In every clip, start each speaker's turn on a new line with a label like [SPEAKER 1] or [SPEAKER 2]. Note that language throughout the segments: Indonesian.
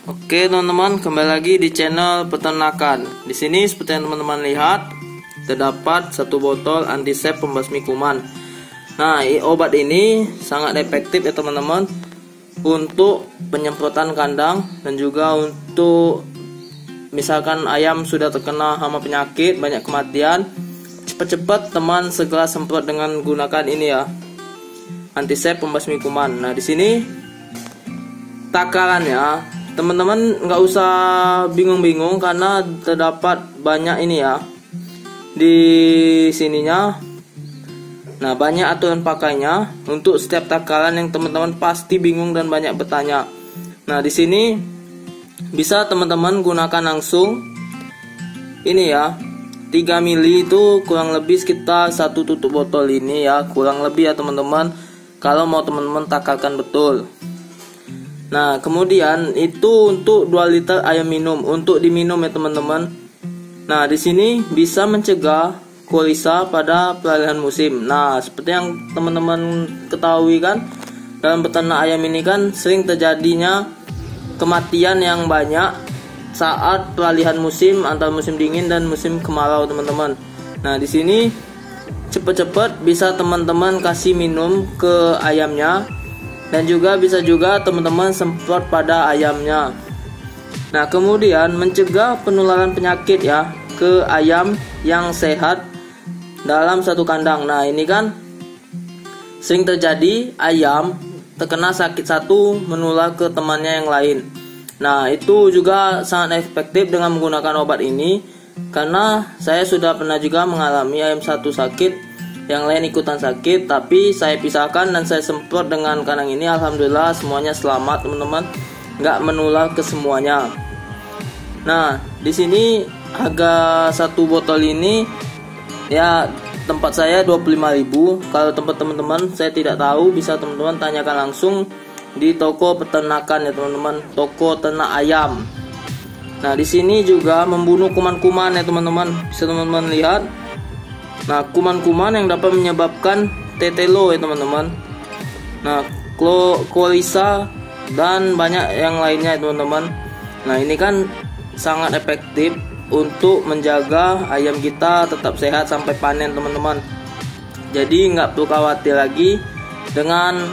[SPEAKER 1] Oke teman-teman, kembali lagi di channel peternakan. Di sini seperti yang teman-teman lihat, terdapat satu botol antisep pembasmi kuman. Nah, obat ini sangat efektif ya teman-teman untuk penyemprotan kandang dan juga untuk misalkan ayam sudah terkena hama penyakit, banyak kematian, cepat-cepat teman segera semprot dengan gunakan ini ya, antisep pembasmi kuman. Nah, di sini takarannya teman-teman nggak usah bingung-bingung karena terdapat banyak ini ya di sininya. Nah, banyak aturan pakainya untuk setiap takaran yang teman-teman pasti bingung dan banyak bertanya. Nah, di sini bisa teman-teman gunakan langsung ini ya, 3 mili itu kurang lebih sekitar 1 tutup botol ini ya, kurang lebih ya teman-teman, kalau mau teman-teman takarkan betul. Nah, kemudian itu untuk 2 liter air minum untuk diminum ya teman-teman. Nah, di sini bisa mencegah kolisa pada peralihan musim. Nah, seperti yang teman-teman ketahui kan, dalam peternak ayam ini kan sering terjadinya kematian yang banyak saat peralihan musim antara musim dingin dan musim kemarau teman-teman. Nah, di sini cepat-cepat bisa teman-teman kasih minum ke ayamnya. Dan juga bisa juga teman-teman semprot pada ayamnya. Nah, kemudian mencegah penularan penyakit ya ke ayam yang sehat dalam satu kandang. Nah, ini kan sering terjadi ayam terkena sakit satu menular ke temannya yang lain. Nah, itu juga sangat efektif dengan menggunakan obat ini, karena saya sudah pernah juga mengalami ayam satu sakit, yang lain ikutan sakit, tapi saya pisahkan dan saya semprot dengan kandang ini. Alhamdulillah semuanya selamat teman-teman, nggak menular ke semuanya. Nah, di sini harga satu botol ini ya tempat saya 25.000. Kalau tempat teman-teman saya tidak tahu, bisa teman-teman tanyakan langsung di toko peternakan ya teman-teman, toko ternak ayam. Nah, di sini juga membunuh kuman-kuman ya teman-teman, bisa teman-teman lihat. Nah, kuman-kuman yang dapat menyebabkan tetelo ya teman-teman. Nah, kolisa dan banyak yang lainnya ya teman-teman. Nah, ini kan sangat efektif untuk menjaga ayam kita tetap sehat sampai panen teman-teman. Jadi nggak perlu khawatir lagi dengan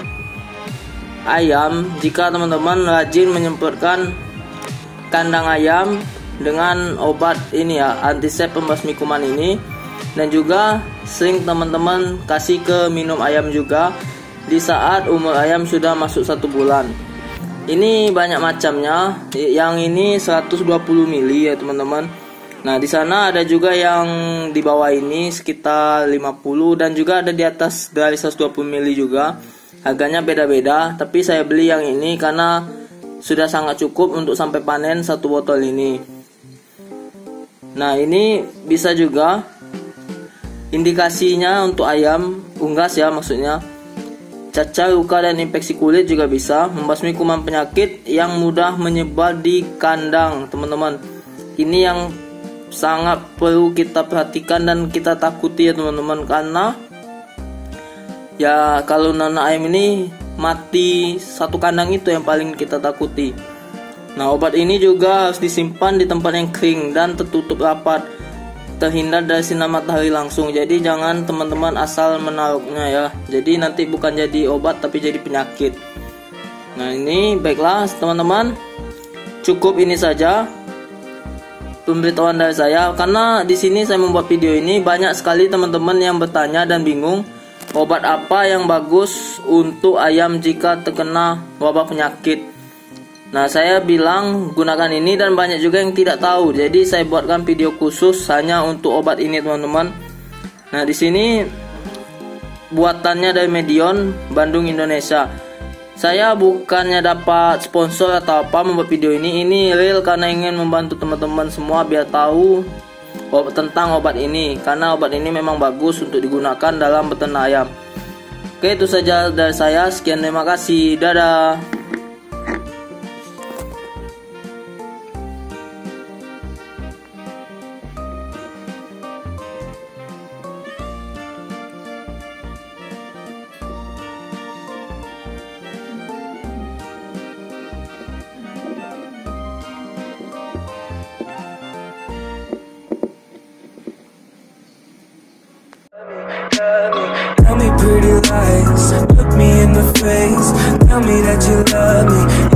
[SPEAKER 1] ayam jika teman-teman rajin menyemprotkan kandang ayam dengan obat ini ya, antisep pembasmi kuman ini. Dan juga sering teman-teman kasih ke minum ayam juga di saat umur ayam sudah masuk 1 bulan. Ini banyak macamnya. Yang ini 120 mili ya teman-teman. Nah, di sana ada juga yang di bawah ini sekitar 50, dan juga ada di atas dari 120 mili juga. Harganya beda-beda, tapi saya beli yang ini karena sudah sangat cukup untuk sampai panen satu botol ini. Nah, ini bisa juga indikasinya untuk ayam unggas ya, maksudnya cacar, luka dan infeksi kulit juga bisa. Membasmi kuman penyakit yang mudah menyebar di kandang teman-teman. Ini yang sangat perlu kita perhatikan dan kita takuti ya teman-teman, karena ya kalau anak ayam ini mati satu kandang itu yang paling kita takuti. Nah, obat ini juga harus disimpan di tempat yang kering dan tertutup rapat, terhindar dari sinar matahari langsung. Jadi jangan teman-teman asal menaruhnya ya, jadi nanti bukan jadi obat tapi jadi penyakit. Nah, ini baiklah teman-teman, cukup ini saja pemberitahuan dari saya, karena di sini saya membuat video ini banyak sekali teman-teman yang bertanya dan bingung obat apa yang bagus untuk ayam jika terkena wabah penyakit. Nah, saya bilang gunakan ini, dan banyak juga yang tidak tahu. Jadi saya buatkan video khusus hanya untuk obat ini teman-teman. Nah, di sini buatannya dari Medion, Bandung, Indonesia. Saya bukannya dapat sponsor atau apa membuat video ini. Ini real karena ingin membantu teman-teman semua biar tahu tentang obat ini, karena obat ini memang bagus untuk digunakan dalam peternak ayam. Oke, itu saja dari saya. Sekian, terima kasih. Dadah.
[SPEAKER 2] pretty lies. Look me in the face, tell me that you love me.